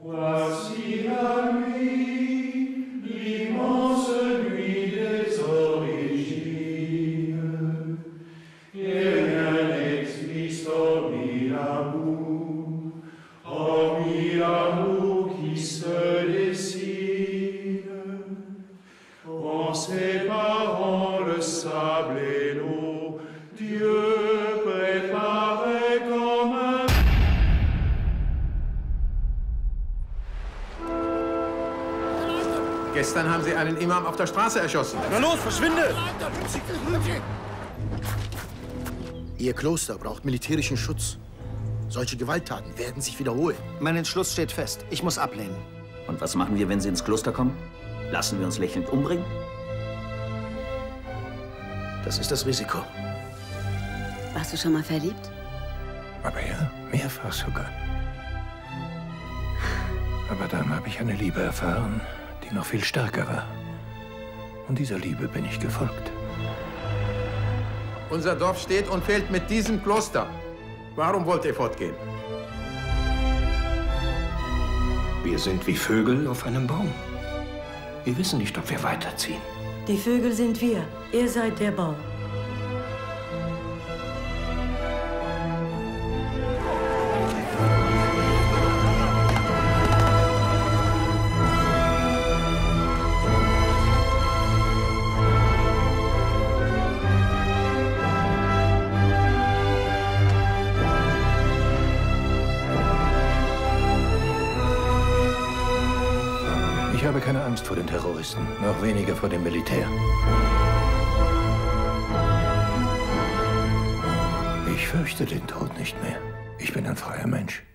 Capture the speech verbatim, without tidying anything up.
Voici la nuit, l'immense nuit des origines, et rien n'existe hormis l'amour, hormis l'amour qui se dessine, en séparant le sable et l'eau, Dieu préparait comme un... Gestern haben Sie einen Imam auf der Straße erschossen. Na los, verschwinde! Ihr Kloster braucht militärischen Schutz. Solche Gewalttaten werden sich wiederholen. Mein Entschluss steht fest. Ich muss ablehnen. Und was machen wir, wenn Sie ins Kloster kommen? Lassen wir uns lächelnd umbringen? Das ist das Risiko. Warst du schon mal verliebt? Aber ja, mehrfach sogar. Aber dann habe ich eine Liebe erfahren, die noch viel stärker war. Und dieser Liebe bin ich gefolgt. Unser Dorf steht und fällt mit diesem Kloster. Warum wollt ihr fortgehen? Wir sind wie Vögel auf einem Baum. Wir wissen nicht, ob wir weiterziehen. Die Vögel sind wir. Ihr seid der Baum. Ich habe keine Angst vor den Terroristen, noch weniger vor dem Militär. Ich fürchte den Tod nicht mehr. Ich bin ein freier Mensch.